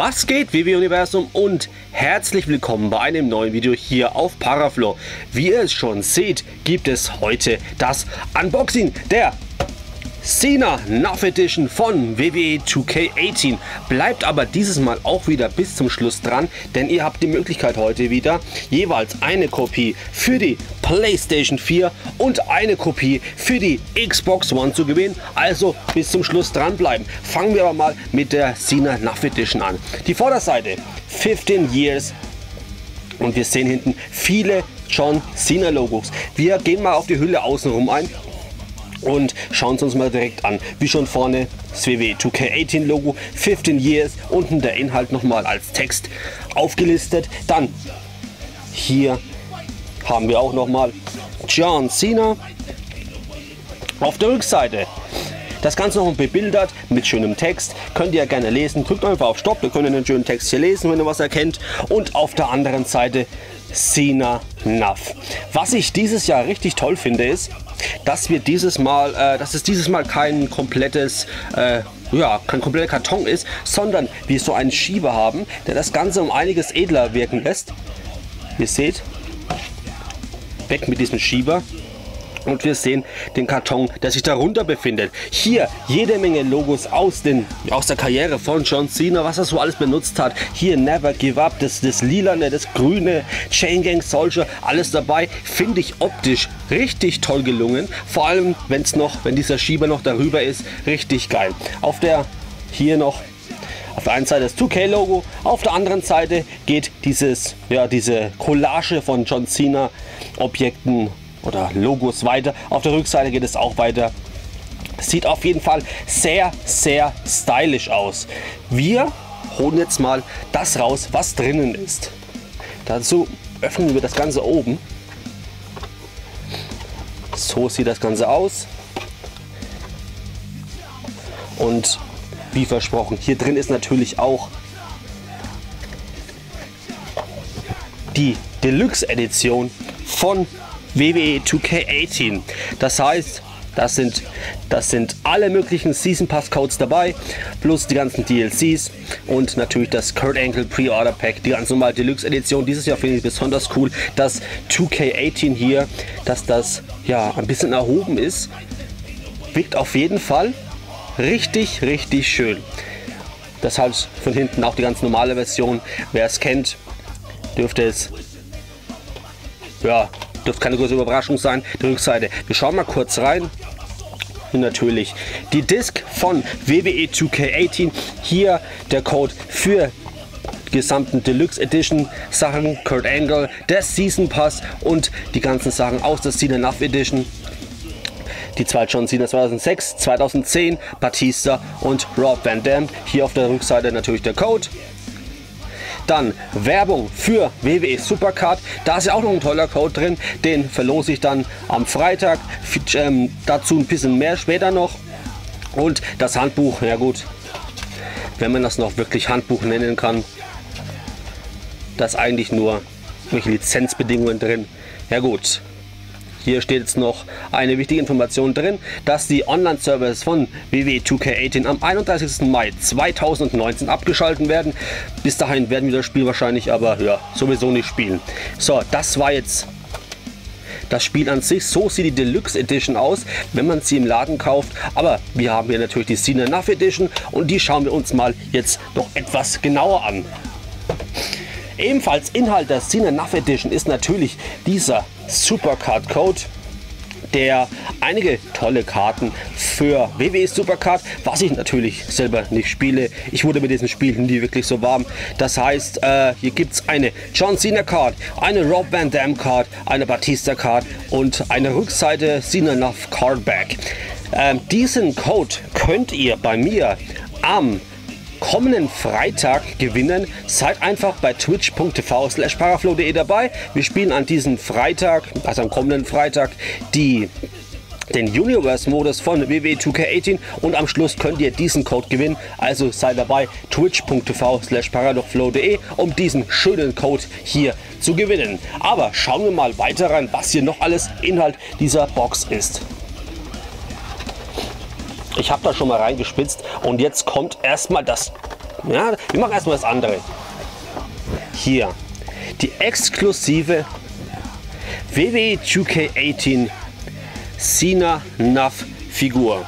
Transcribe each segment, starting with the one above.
Was geht, WWE Universum, und herzlich willkommen bei einem neuen Video hier auf Paraflow. Wie ihr es schon seht, gibt es heute das Unboxing der Cena Nuff Edition von WWE 2K18. Bleibt aber dieses Mal auch wieder bis zum Schluss dran, denn ihr habt die Möglichkeit heute wieder jeweils eine Kopie für die PlayStation 4 und eine Kopie für die Xbox One zu gewinnen. Also bis zum Schluss dranbleiben. Fangen wir aber mal mit der Cena Nuff Edition an. Die Vorderseite 15 Years und wir sehen hinten viele John Cena Logos. Wir gehen mal auf die Hülle außenrum ein und schauen es uns mal direkt an. Wie schon vorne das WWE 2K18 Logo, 15 Years, unten der Inhalt nochmal als Text aufgelistet. Dann hier haben wir auch nochmal John Cena. Auf der Rückseite das Ganze noch bebildert mit schönem Text. Könnt ihr gerne lesen. Drückt einfach auf Stopp, ihr könnt den schönen Text hier lesen, wenn ihr was erkennt. Und auf der anderen Seite Cena Nuff. Was ich dieses Jahr richtig toll finde, ist, dass es dieses Mal kein komplettes kein kompletter Karton ist, sondern wir so einen Schieber haben, der das Ganze um einiges edler wirken lässt. Ihr seht, weg mit diesem Schieber. Und wir sehen den Karton, der sich darunter befindet. Hier jede Menge Logos aus der Karriere von John Cena, was er so alles benutzt hat. Hier Never Give Up, das Lilane, das Grüne, Chain Gang Soldier, alles dabei. Finde ich optisch richtig toll gelungen. Vor allem, wenn dieser Schieber noch darüber ist, richtig geil. Auf der einen Seite das 2K Logo, auf der anderen Seite geht diese Collage von John Cena Objekten oder Logos weiter. Auf der Rückseite geht es auch weiter. Sieht auf jeden Fall sehr, sehr stylisch aus. Wir holen jetzt mal das raus, was drinnen ist. Dazu öffnen wir das Ganze oben. So sieht das Ganze aus. Und wie versprochen, hier drin ist natürlich auch die Deluxe Edition von WWE 2K18. Das heißt, das sind alle möglichen Season Pass Codes dabei, plus die ganzen DLCs und natürlich das Kurt Angle Pre-Order Pack, die ganz normale Deluxe Edition. Dieses Jahr finde ich besonders cool, dass 2K18 hier, dass das ja ein bisschen erhoben ist. Wirkt auf jeden Fall richtig, richtig schön. Das halt von hinten auch die ganz normale Version. Wer es kennt, dürfte keine große Überraschung sein. Die Rückseite. Wir schauen mal kurz rein. Und natürlich die Disc von WWE 2K18. Hier der Code für die gesamten Deluxe Edition Sachen. Kurt Angle, der Season Pass und die ganzen Sachen aus der Cena Nuff Edition. Die zwei John Cena 2006, 2010, Batista und Rob Van Dam. Hier auf der Rückseite natürlich der Code. Dann Werbung für WWE Supercard. Da ist ja auch noch ein toller Code drin. Den verlose ich dann am Freitag. Dazu ein bisschen mehr später noch. Und das Handbuch, ja gut, wenn man das noch wirklich Handbuch nennen kann. Da ist eigentlich nur welche Lizenzbedingungen drin. Ja gut. Hier steht jetzt noch eine wichtige Information drin, dass die Online-Servers von WWE 2K18 am 31. Mai 2019 abgeschaltet werden. Bis dahin werden wir das Spiel wahrscheinlich aber sowieso nicht spielen. So, das war jetzt das Spiel an sich. So sieht die Deluxe Edition aus, wenn man sie im Laden kauft. Aber wir haben hier natürlich die Cena Nuff Edition und die schauen wir uns mal jetzt noch etwas genauer an. Ebenfalls Inhalt der Cena Nuff Edition ist natürlich dieser Supercard Code, der einige tolle Karten für WWE Supercard, was ich natürlich selber nicht spiele. Ich wurde mit diesem Spiel nie wirklich so warm. Das heißt, hier gibt es eine John Cena Card, eine Rob Van Dam Card, eine Batista Card und eine Rückseite Cena Nuff Card Back. Diesen Code könnt ihr bei mir am kommenden Freitag gewinnen. Seid einfach bei twitch.tv/paraflow.de dabei. Wir spielen an diesem Freitag, also am kommenden Freitag, den Universe-Modus von WWE 2K18 und am Schluss könnt ihr diesen Code gewinnen. Also seid dabei, twitch.tv/paraflow.de, um diesen schönen Code hier zu gewinnen. Aber schauen wir mal weiter rein, was hier noch alles Inhalt dieser Box ist. Ich habe da schon mal reingespitzt und jetzt kommt erstmal das Ja, wir machen erstmal das andere. Hier, die exklusive WWE 2K18 Cena Nuff Figur.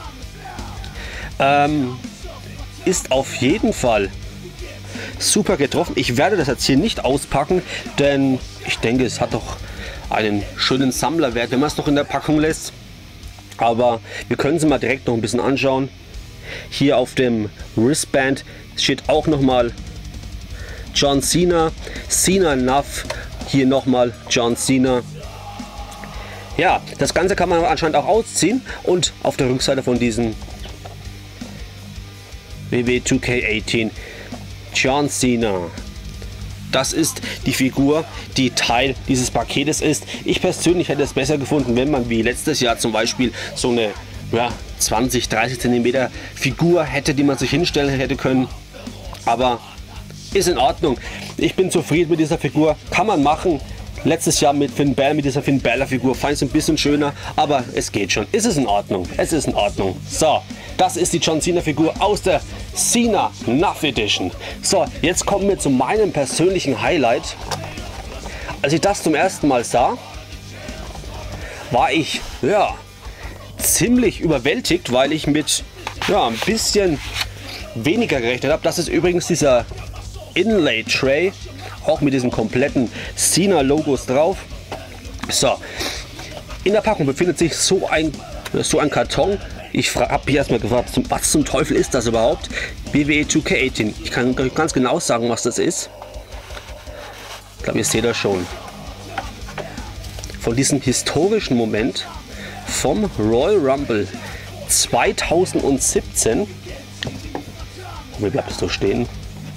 Ist auf jeden Fall super getroffen. Ich werde das jetzt hier nicht auspacken, denn ich denke, es hat doch einen schönen Sammlerwert, wenn man es noch in der Packung lässt. Aber wir können sie mal direkt noch ein bisschen anschauen. Hier auf dem Wristband steht auch nochmal John Cena, Cena Nuff, hier nochmal John Cena. Ja, das Ganze kann man anscheinend auch ausziehen und auf der Rückseite von diesem WWE 2K18 John Cena. Das ist die Figur, die Teil dieses Paketes ist. Ich persönlich hätte es besser gefunden, wenn man wie letztes Jahr zum Beispiel so eine 20-30 cm Figur hätte, die man sich hinstellen hätte können. Aber ist in Ordnung. Ich bin zufrieden mit dieser Figur. Kann man machen. Letztes Jahr mit Finn Balor, mit dieser Finn Balor Figur, fand ich es ein bisschen schöner, aber es geht schon. Ist es in Ordnung? Es ist in Ordnung. So, das ist die John Cena Figur aus der Cena Nuff Edition. So, jetzt kommen wir zu meinem persönlichen Highlight. Als ich das zum ersten Mal sah, war ich ziemlich überwältigt, weil ich mit ein bisschen weniger gerechnet habe. Das ist übrigens dieser Inlay Tray, auch mit diesen kompletten Cena Logos drauf. So, in der Packung befindet sich so ein Karton. Ich habe mich erstmal gefragt, was zum Teufel ist das überhaupt? WWE 2K18. Ich kann ganz genau sagen, was das ist. Ich glaube, ihr seht das schon. Von diesem historischen Moment vom Royal Rumble 2017. Wie bleibt es so stehen?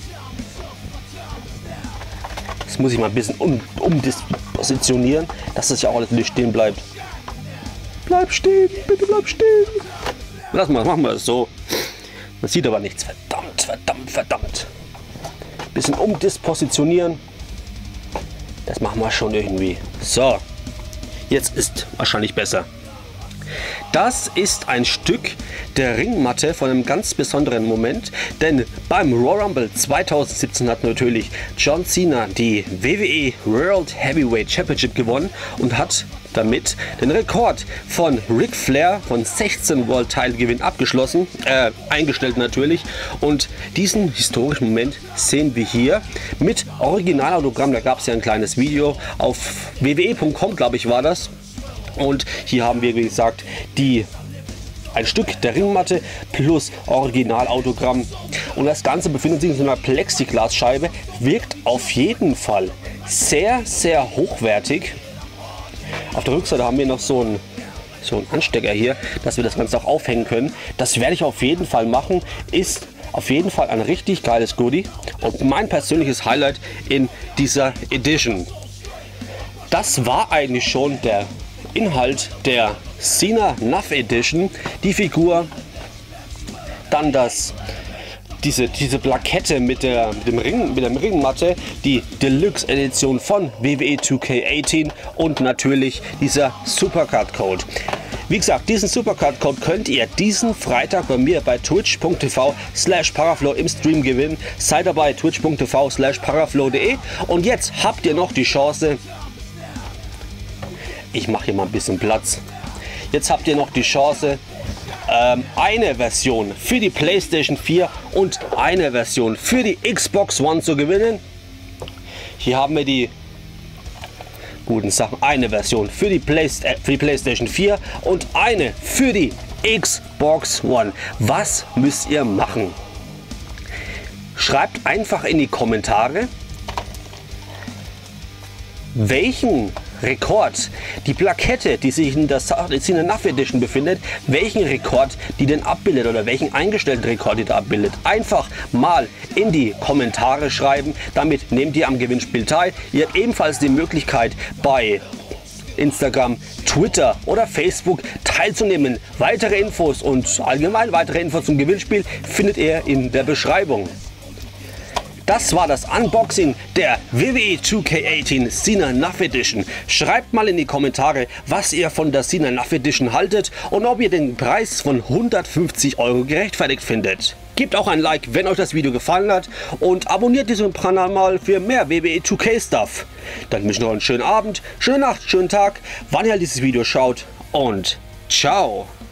Jetzt muss ich mal ein bisschen umdispositionieren, dass das ja auch alles nicht stehen bleibt. Bleib stehen, bitte bleib stehen. Machen wir es so. Man sieht aber nichts. Verdammt. Bisschen umdispositionieren. Das machen wir schon irgendwie. So, jetzt ist wahrscheinlich besser. Das ist ein Stück der Ringmatte von einem ganz besonderen Moment, denn beim Royal Rumble 2017 hat natürlich John Cena die WWE World Heavyweight Championship gewonnen und hat damit den Rekord von Ric Flair von 16 World Title Gewinn eingestellt natürlich, und diesen historischen Moment sehen wir hier mit Originalautogramm. Da gab es ja ein kleines Video auf wwe.com, glaube ich, war das. Und hier haben wir, wie gesagt, ein Stück der Ringmatte plus Originalautogramm. Und das Ganze befindet sich in so einer Plexiglasscheibe, wirkt auf jeden Fall sehr, sehr hochwertig. Auf der Rückseite haben wir noch so einen Anstecker hier, dass wir das Ganze auch aufhängen können. Das werde ich auf jeden Fall machen. Ist auf jeden Fall ein richtig geiles Goodie und mein persönliches Highlight in dieser Edition. Das war eigentlich schon der Inhalt der Cena Nuff Edition. Die Figur, dann diese Plakette mit der Ringmatte, die Deluxe Edition von WWE 2K18 und natürlich dieser Supercard Code. Wie gesagt, diesen Supercard Code könnt ihr diesen Freitag bei mir bei twitch.tv/paraflow im Stream gewinnen. Seid dabei, twitch.tv/paraflow.de, und jetzt habt ihr noch die Chance. Ich mache hier mal ein bisschen Platz. Jetzt habt ihr noch die Chance, eine Version für die PlayStation 4 und eine Version für die Xbox One zu gewinnen. Hier haben wir die guten Sachen. Eine Version für die PlayStation 4 und eine für die Xbox One. Was müsst ihr machen? Schreibt einfach in die Kommentare, welchen Rekord die Plakette, die sich in der Cena Nuff Edition befindet, welchen Rekord die denn abbildet oder welchen eingestellten Rekord die da abbildet. Einfach mal in die Kommentare schreiben, damit nehmt ihr am Gewinnspiel teil. Ihr habt ebenfalls die Möglichkeit, bei Instagram, Twitter oder Facebook teilzunehmen. Weitere Infos und allgemein weitere Infos zum Gewinnspiel findet ihr in der Beschreibung. Das war das Unboxing der WWE 2K18 Cena Nuff Edition. Schreibt mal in die Kommentare, was ihr von der Cena Nuff Edition haltet und ob ihr den Preis von 150 € gerechtfertigt findet. Gebt auch ein Like, wenn euch das Video gefallen hat und abonniert diesen Kanal mal für mehr WWE 2K Stuff. Dann wünsche ich noch einen schönen Abend, schöne Nacht, schönen Tag, wann ihr dieses Video schaut und ciao!